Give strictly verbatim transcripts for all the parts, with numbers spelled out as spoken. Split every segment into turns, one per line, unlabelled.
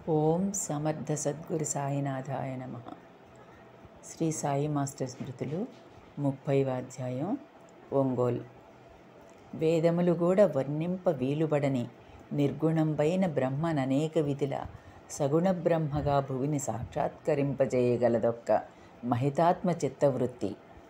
ఓం సమర్థ సద్గురు సాయినాథాయ నమః. శ్రీ సాయి మాస్టర్ స్మృతులు ముప్పైవ అధ్యాయం. ఒంగోల్. వేదములు కూడా వర్ణింప వీలుబడని నిర్గుణంపైన బ్రహ్మననేక విధుల సగుణ బ్రహ్మగా భువిని సాక్షాత్కరింపజేయగలదొక్క మహితాత్మ చిత్తవృత్తి.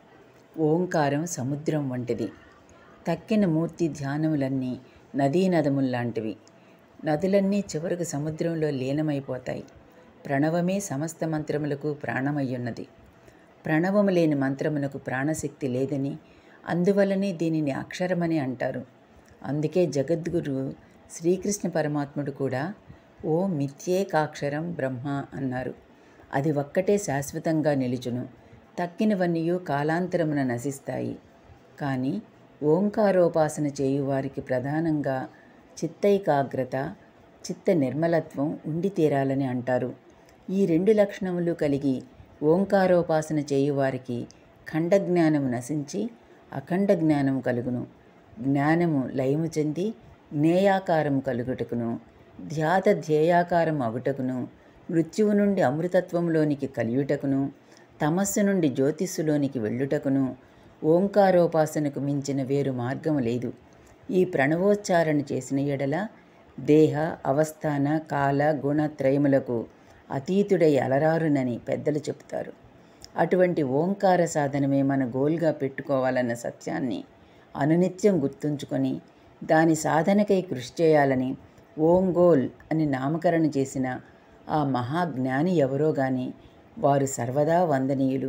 ఓంకారం సముద్రం వంటిది. తక్కిన మూర్తి ధ్యానములన్నీ నదీనదముల్లాంటివి. నదులన్నీ చివరకు సముద్రంలో లీనమైపోతాయి. ప్రణవమే సమస్త మంత్రములకు ప్రాణమయ్యున్నది. ప్రణవము లేని మంత్రమునకు ప్రాణశక్తి లేదని, అందువలనే దీనిని అక్షరమని అంటారు. అందుకే జగద్గురు శ్రీకృష్ణ పరమాత్ముడు కూడా ఓ మిథ్యేకాక్షరం బ్రహ్మ అన్నారు. అది ఒక్కటే శాశ్వతంగా నిలుచును. తక్కినవన్నీయు కాలాంతరమున నశిస్తాయి. కానీ ఓంకారోపాసన చేయువారికి ప్రధానంగా చిత్తైకాగ్రత, చిత్త నిర్మలత్వం ఉండి తీరాలని అంటారు. ఈ రెండు లక్షణములు కలిగి ఓంకారోపాసన చేయువారికి ఖండజ్ఞానము నశించి అఖండ జ్ఞానము కలుగును. జ్ఞానము లయము చెంది జ్ఞేయాకారము కలుగుటకును, ధ్యాత ధ్యేయాకారం అగుటకును, మృత్యువు నుండి అమృతత్వంలోనికి కలియుటకును, తమస్సు నుండి జ్యోతిస్సులోనికి వెళ్ళుటకును ఓంకారోపాసనకు మించిన వేరు మార్గము లేదు. ఈ ప్రణవోచ్చారణ చేసిన ఎడల దేహ అవస్థాన కాల గుణత్రయములకు అతీతుడై అలరారునని పెద్దలు చెబుతారు. అటువంటి ఓంకార సాధనమే మన గోల్గా పెట్టుకోవాలన్న సత్యాన్ని అనునిత్యం గుర్తుంచుకొని దాని సాధనకై కృషి చేయాలని ఓంగోల్ అని నామకరణ చేసిన ఆ మహాజ్ఞాని ఎవరో గాని వారు సర్వదా వందనీయులు.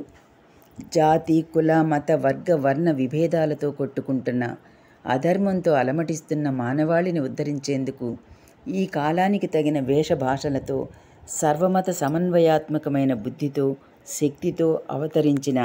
జాతి కుల మత వర్గ వర్ణ విభేదాలతో కొట్టుకుంటున్న, అధర్మంతో అలమటిస్తున్న మానవాళిని ఉద్ధరించేందుకు ఈ కాలానికి తగిన వేషభాషలతో సర్వమత సమన్వయాత్మకమైన బుద్ధితో శక్తితో అవతరించిన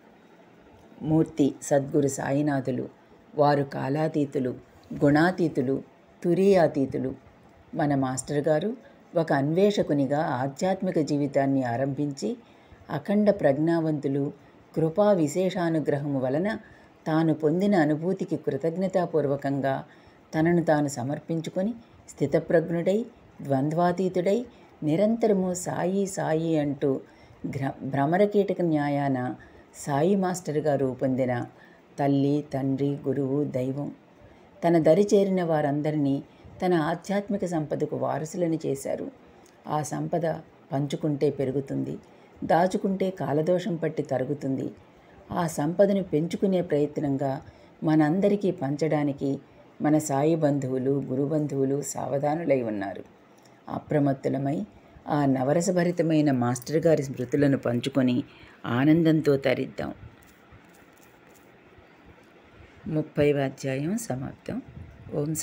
మూర్తి సద్గురు సాయినాథులు. వారు కాలాతీతులు, గుణాతీతులు, తురీయాతీతులు. మన మాస్టర్ గారు ఒక అన్వేషకునిగా ఆధ్యాత్మిక జీవితాన్ని ఆరంభించి అఖండ ప్రజ్ఞావంతులు, కృపా విశేషానుగ్రహము వలన తాను పొందిన అనుభూతికి కృతజ్ఞతాపూర్వకంగా తనను తాను సమర్పించుకొని స్థితప్రజ్ఞుడై ద్వంద్వాతీతుడై నిరంతరము సాయి సాయి అంటూ గ్ర భ్రమరకీటక న్యాయాన సాయి మాస్టర్గా రూపొందిన తల్లి, తండ్రి, గురువు, దైవం. తన దరి చేరిన వారందరినీ తన ఆధ్యాత్మిక సంపదకు వారసులని చేశారు. ఆ సంపద పంచుకుంటే పెరుగుతుంది, దాచుకుంటే కాలదోషం పట్టి తరుగుతుంది. ఆ సంపదను పెంచుకునే ప్రయత్నంగా మనందరికీ పంచడానికి మన సాయి బంధువులు, గురుబంధువులు సావధానులై ఉన్నారు. అప్రమత్తులమై ఆ నవరసభరితమైన మాస్టర్ గారి స్మృతులను పంచుకొని ఆనందంతో తరిద్దాం. ముప్పైవ అధ్యాయం సమాప్తం. ఓం